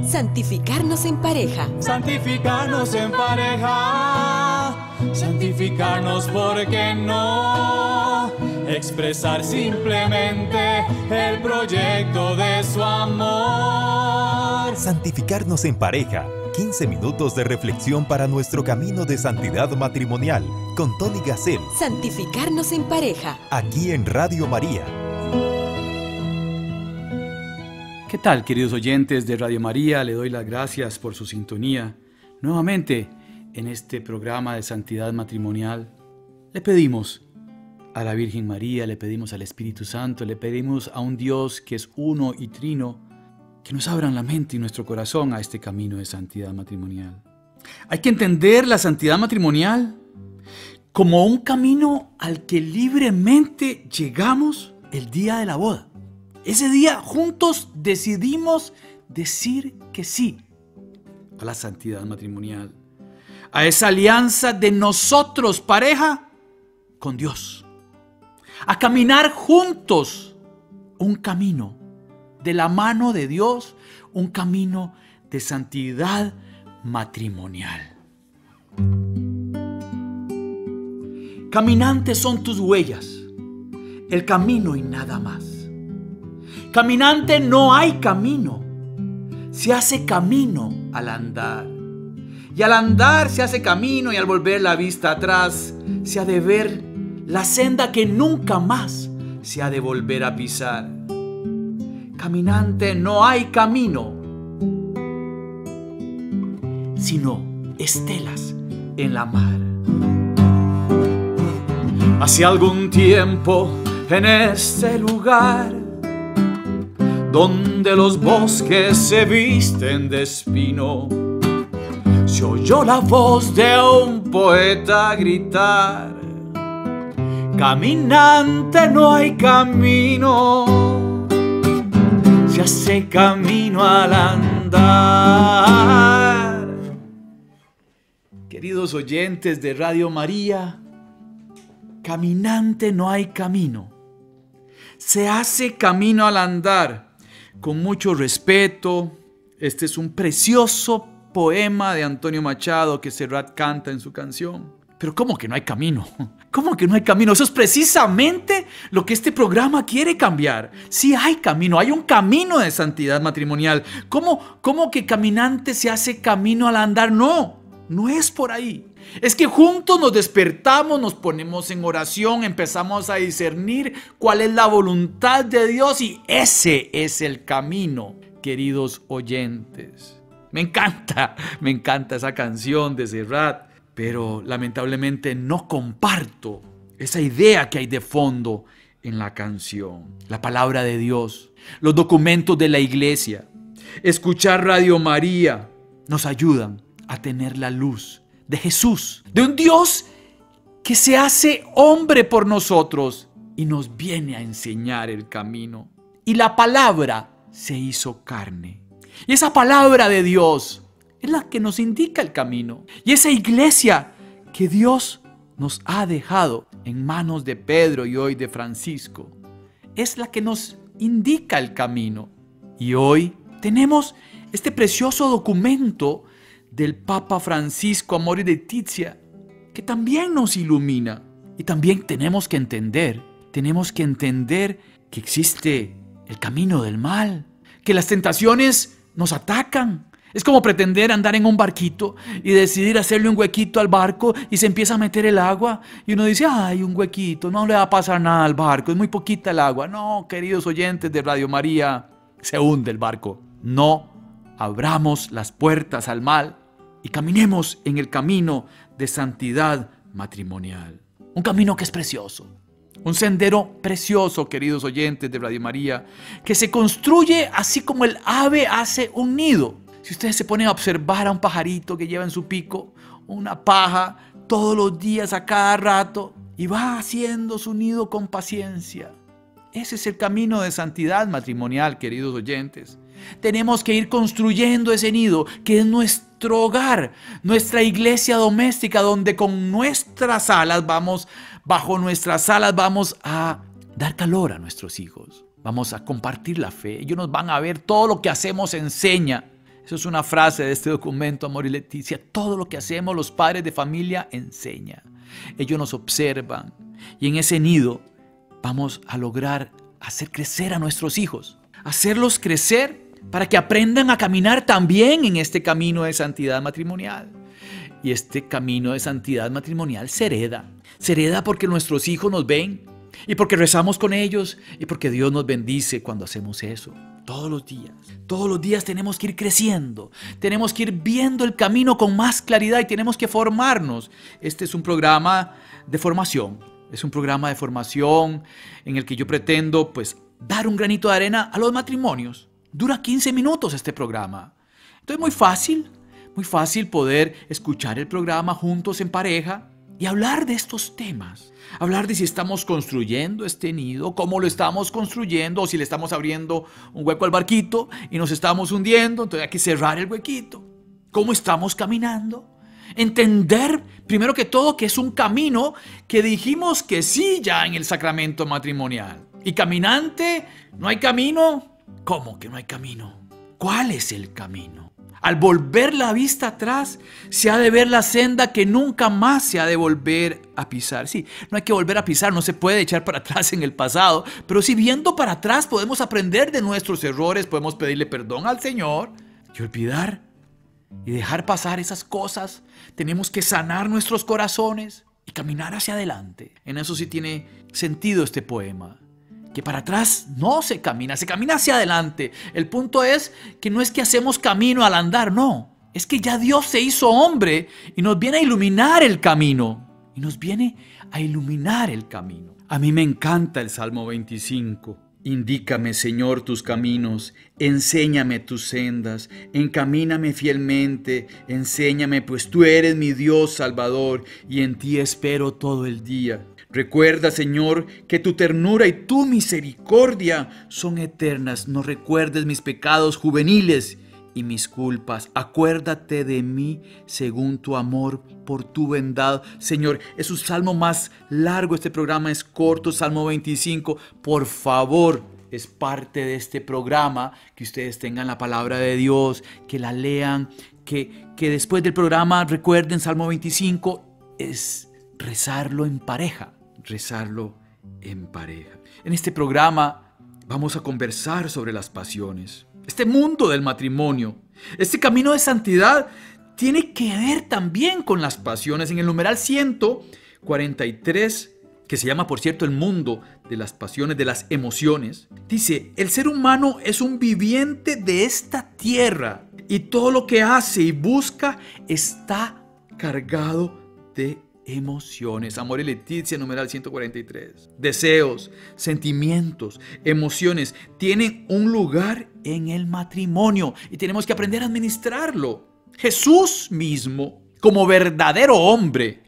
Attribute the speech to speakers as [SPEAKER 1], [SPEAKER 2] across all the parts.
[SPEAKER 1] Santificarnos en pareja.
[SPEAKER 2] Santificarnos en pareja. Santificarnos, ¿por qué no? Expresar simplemente el proyecto de su amor.
[SPEAKER 3] Santificarnos en pareja. 15 minutos de reflexión para nuestro camino de santidad matrimonial con Tony Gassel.
[SPEAKER 1] Santificarnos en pareja.
[SPEAKER 3] Aquí en Radio María.
[SPEAKER 4] ¿Qué tal, queridos oyentes de Radio María? Le doy las gracias por su sintonía. Nuevamente, en este programa de santidad matrimonial, le pedimos a la Virgen María, le pedimos al Espíritu Santo, le pedimos a un Dios que es uno y trino, que nos abran la mente y nuestro corazón a este camino de santidad matrimonial. Hay que entender la santidad matrimonial como un camino al que libremente llegamos el día de la boda. Ese día juntos decidimos decir que sí a la santidad matrimonial, a esa alianza de nosotros, pareja, con Dios, a caminar juntos un camino de la mano de Dios, un camino de santidad matrimonial. Caminantes son tus huellas, el camino y nada más. Caminante no hay camino, se hace camino al andar. Y al andar se hace camino y al volver la vista atrás se ha de ver la senda que nunca más se ha de volver a pisar. Caminante no hay camino, sino estelas en la mar. Hace algún tiempo en este lugar donde los bosques se visten de espino, se oyó la voz de un poeta gritar: caminante no hay camino, se hace camino al andar. Queridos oyentes de Radio María, caminante no hay camino, se hace camino al andar. Con mucho respeto, este es un precioso poema de Antonio Machado que Serrat canta en su canción. Pero ¿cómo que no hay camino? ¿Cómo que no hay camino? Eso es precisamente lo que este programa quiere cambiar. Sí hay camino, hay un camino de santidad matrimonial. ¿Cómo que caminante se hace camino al andar? No es por ahí. Es que juntos nos despertamos, nos ponemos en oración, empezamos a discernir cuál es la voluntad de Dios y ese es el camino, queridos oyentes. Me encanta esa canción de Serrat, pero lamentablemente no comparto esa idea que hay de fondo en la canción. La palabra de Dios, los documentos de la iglesia, escuchar Radio María nos ayudan a tener la luz de Jesús, de un Dios que se hace hombre por nosotros y nos viene a enseñar el camino. Y la palabra se hizo carne. Y esa palabra de Dios es la que nos indica el camino. Y esa iglesia que Dios nos ha dejado en manos de Pedro y hoy de Francisco es la que nos indica el camino. Y hoy tenemos este precioso documento del Papa Francisco, Amoris Laetitia, que también nos ilumina. Y también tenemos que entender que existe el camino del mal, que las tentaciones nos atacan. Es como pretender andar en un barquito y decidir hacerle un huequito al barco y se empieza a meter el agua y uno dice: ay, un huequito, no le va a pasar nada al barco, es muy poquita el agua. No, queridos oyentes de Radio María, se hunde el barco. No abramos las puertas al mal y caminemos en el camino de santidad matrimonial. Un camino que es precioso, un sendero precioso, queridos oyentes de Radio María, que se construye así como el ave hace un nido. Si ustedes se ponen a observar a un pajarito que lleva en su pico una paja todos los días, a cada rato, y va haciendo su nido con paciencia. Ese es el camino de santidad matrimonial, queridos oyentes. Tenemos que ir construyendo ese nido que es nuestro hogar, nuestra iglesia doméstica, donde con nuestras alas bajo nuestras alas vamos a dar calor a nuestros hijos. Vamos a compartir la fe. Ellos nos van a ver, todo lo que hacemos enseña. Eso es una frase de este documento, Amor y Leticia. Todo lo que hacemos los padres de familia enseña. Ellos nos observan y en ese nido vamos a lograr hacer crecer a nuestros hijos. Hacerlos crecer para que aprendan a caminar también en este camino de santidad matrimonial. Y este camino de santidad matrimonial se hereda. Se hereda porque nuestros hijos nos ven y porque rezamos con ellos y porque Dios nos bendice cuando hacemos eso. Todos los días. Todos los días tenemos que ir creciendo. Tenemos que ir viendo el camino con más claridad y tenemos que formarnos. Este es un programa de formación. Es un programa de formación en el que yo pretendo dar un granito de arena a los matrimonios. Dura 15 minutos este programa. Entonces muy fácil poder escuchar el programa juntos en pareja y hablar de estos temas. Hablar de si estamos construyendo este nido, cómo lo estamos construyendo, o si le estamos abriendo un hueco al barquito y nos estamos hundiendo, entonces hay que cerrar el huequito. ¿Cómo estamos caminando? Entender, primero que todo, que es un camino que dijimos que sí ya en el sacramento matrimonial. Y caminante, ¿no hay camino? ¿Cómo que no hay camino? ¿Cuál es el camino? Al volver la vista atrás, se ha de ver la senda que nunca más se ha de volver a pisar. Sí, no hay que volver a pisar, no se puede echar para atrás en el pasado, pero si viendo para atrás podemos aprender de nuestros errores, podemos pedirle perdón al Señor y olvidar y dejar pasar esas cosas. Tenemos que sanar nuestros corazones y caminar hacia adelante. En eso sí tiene sentido este poema. Que para atrás no se camina hacia adelante. El punto es que no es que hacemos camino al andar, no. Es que ya Dios se hizo hombre y nos viene a iluminar el camino. A mí me encanta el Salmo 25. Indícame, Señor, tus caminos, enséñame tus sendas, encamíname fielmente, enséñame, pues tú eres mi Dios Salvador y en ti espero todo el día. Recuerda, Señor, que tu ternura y tu misericordia son eternas. No recuerdes mis pecados juveniles y mis culpas. Acuérdate de mí según tu amor por tu bondad. Señor, es un salmo más largo. Este programa es corto, Salmo 25. Por favor, es parte de este programa que ustedes tengan la palabra de Dios, que la lean, que después del programa recuerden Salmo 25. Es rezarlo en pareja. En este programa vamos a conversar sobre las pasiones. Este mundo del matrimonio, este camino de santidad tiene que ver también con las pasiones. En el numeral 143, que se llama, por cierto, el mundo de las pasiones, de las emociones, dice: el ser humano es un viviente de esta tierra y todo lo que hace y busca está cargado de emociones. Amor y Leticia, numeral 143. Deseos, sentimientos, emociones tienen un lugar en el matrimonio y tenemos que aprender a administrarlo. Jesús mismo, como verdadero hombre,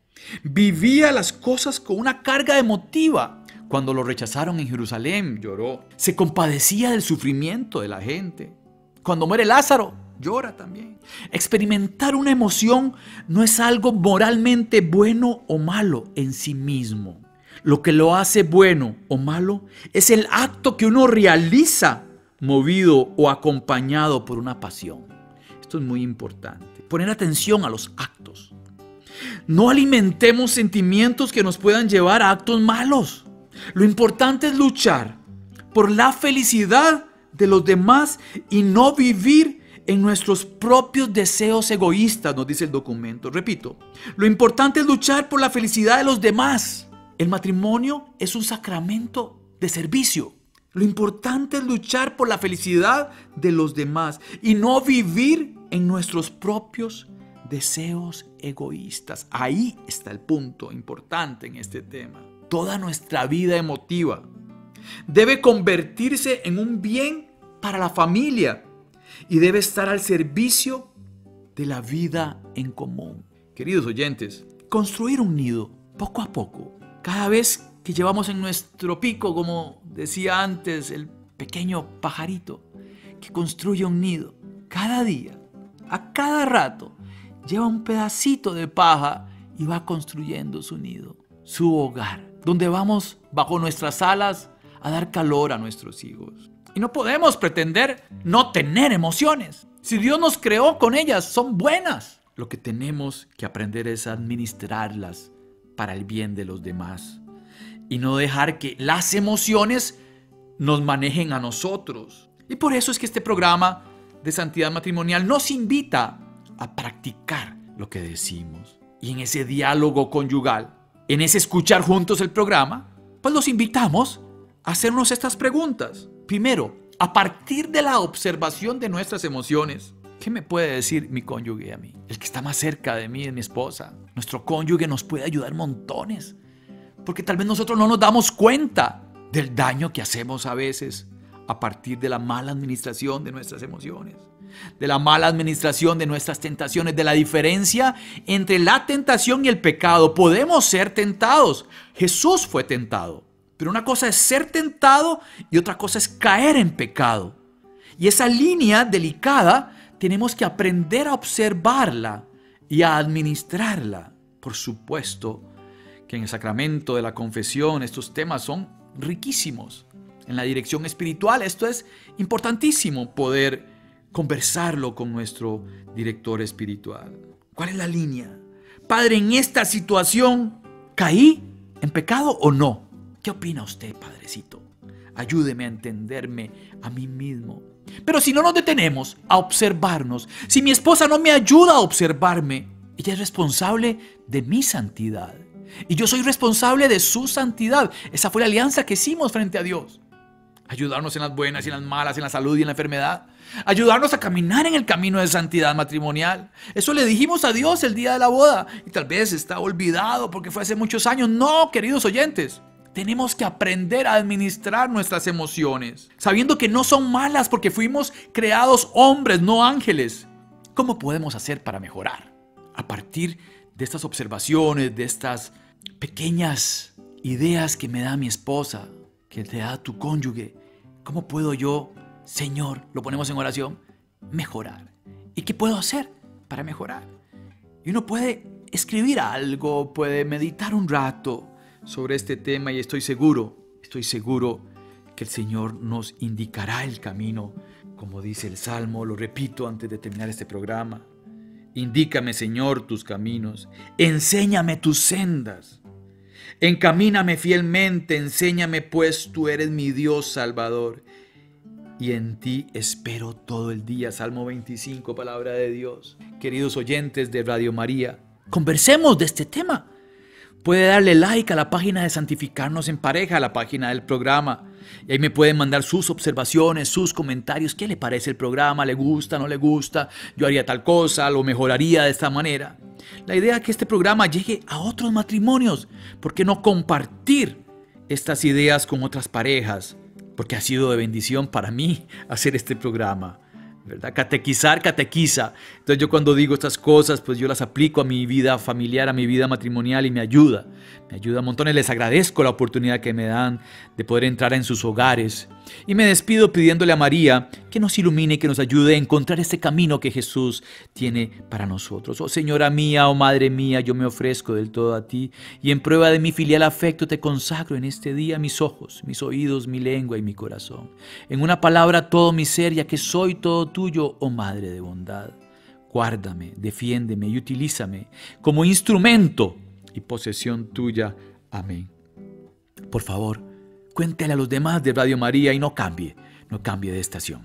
[SPEAKER 4] vivía las cosas con una carga emotiva. Cuando lo rechazaron en Jerusalén, lloró. Se compadecía del sufrimiento de la gente. Cuando muere Lázaro, llora también. Experimentar una emoción no es algo moralmente bueno o malo en sí mismo. Lo que lo hace bueno o malo es el acto que uno realiza movido o acompañado por una pasión. Esto es muy importante. Poner atención a los actos. No alimentemos sentimientos que nos puedan llevar a actos malos. Lo importante es luchar por la felicidad de los demás y no vivir en nuestros propios deseos egoístas, nos dice el documento. Repito, lo importante es luchar por la felicidad de los demás. El matrimonio es un sacramento de servicio. Lo importante es luchar por la felicidad de los demás y no vivir en nuestros propios deseos egoístas. Ahí está el punto importante en este tema. Toda nuestra vida emotiva debe convertirse en un bien para la familia y debe estar al servicio de la vida en común. Queridos oyentes, construir un nido poco a poco. Cada vez que llevamos en nuestro pico, como decía antes, el pequeño pajarito que construye un nido, cada día, a cada rato, lleva un pedacito de paja y va construyendo su nido, su hogar, donde vamos bajo nuestras alas a dar calor a nuestros hijos. Y no podemos pretender no tener emociones. Si Dios nos creó con ellas, son buenas. Lo que tenemos que aprender es administrarlas para el bien de los demás. Y no dejar que las emociones nos manejen a nosotros. Y por eso es que este programa de santidad matrimonial nos invita a practicar lo que decimos. Y en ese diálogo conyugal, en ese escuchar juntos el programa, pues los invitamos a hacernos estas preguntas. Primero, a partir de la observación de nuestras emociones, ¿qué me puede decir mi cónyuge a mí? El que está más cerca de mí es mi esposa. Nuestro cónyuge nos puede ayudar montones, porque tal vez nosotros no nos damos cuenta del daño que hacemos a veces a partir de la mala administración de nuestras emociones, de la mala administración de nuestras tentaciones, de la diferencia entre la tentación y el pecado. Podemos ser tentados. Jesús fue tentado. Pero una cosa es ser tentado y otra cosa es caer en pecado. Y esa línea delicada tenemos que aprender a observarla y a administrarla. Por supuesto que en el sacramento de la confesión estos temas son riquísimos. En la dirección espiritual esto es importantísimo, poder conversarlo con nuestro director espiritual. ¿Cuál es la línea? Padre, en esta situación, ¿caí en pecado o no? ¿Qué opina usted, Padrecito? Ayúdeme a entenderme a mí mismo. Pero si no nos detenemos a observarnos, si mi esposa no me ayuda a observarme, ella es responsable de mi santidad. Y yo soy responsable de su santidad. Esa fue la alianza que hicimos frente a Dios. Ayudarnos en las buenas y en las malas, en la salud y en la enfermedad. Ayudarnos a caminar en el camino de santidad matrimonial. Eso le dijimos a Dios el día de la boda. Y tal vez está olvidado porque fue hace muchos años. No, queridos oyentes. Tenemos que aprender a administrar nuestras emociones, sabiendo que no son malas porque fuimos creados hombres, no ángeles. ¿Cómo podemos hacer para mejorar? A partir de estas observaciones, de estas pequeñas ideas que me da mi esposa, que te da tu cónyuge, ¿cómo puedo yo, Señor, lo ponemos en oración, mejorar? ¿Y qué puedo hacer para mejorar? Y uno puede escribir algo, puede meditar un rato sobre este tema y estoy seguro que el Señor nos indicará el camino, como dice el Salmo, lo repito antes de terminar este programa. Indícame, Señor, tus caminos, enséñame tus sendas, encamíname fielmente, enséñame, pues tú eres mi Dios Salvador, y en ti espero todo el día. Salmo 25, palabra de Dios. Queridos oyentes de Radio María, conversemos de este tema. Puede darle like a la página de Santificarnos en Pareja, a la página del programa. Y ahí me pueden mandar sus observaciones, sus comentarios. ¿Qué le parece el programa? ¿Le gusta? ¿No le gusta? Yo haría tal cosa, lo mejoraría de esta manera. La idea es que este programa llegue a otros matrimonios. ¿Por qué no compartir estas ideas con otras parejas? Porque ha sido de bendición para mí hacer este programa, ¿verdad? Catequizar, catequiza. Entonces yo cuando digo estas cosas, pues yo las aplico a mi vida familiar, a mi vida matrimonial y me ayuda montones. Les agradezco la oportunidad que me dan de poder entrar en sus hogares. Y me despido pidiéndole a María que nos ilumine y que nos ayude a encontrar este camino que Jesús tiene para nosotros. Oh Señora mía, oh Madre mía, yo me ofrezco del todo a ti y en prueba de mi filial afecto te consagro en este día mis ojos, mis oídos, mi lengua y mi corazón. En una palabra todo mi ser, ya que soy todo tuyo, oh Madre de bondad. Guárdame, defiéndeme y utilízame como instrumento y posesión tuya. Amén. Por favor, cuéntele a los demás de Radio María y no cambie de estación.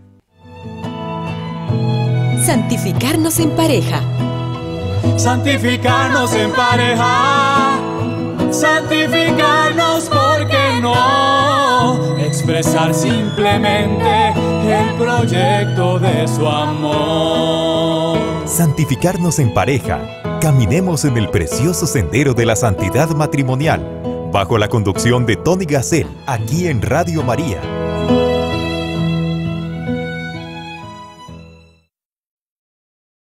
[SPEAKER 1] Santificarnos en pareja.
[SPEAKER 2] Santificarnos en pareja. Santificarnos, ¿por qué no? Expresar simplemente el proyecto de su amor.
[SPEAKER 3] Santificarnos en pareja. Caminemos en el precioso sendero de la santidad matrimonial, bajo la conducción de Tony Gassel, aquí en Radio María.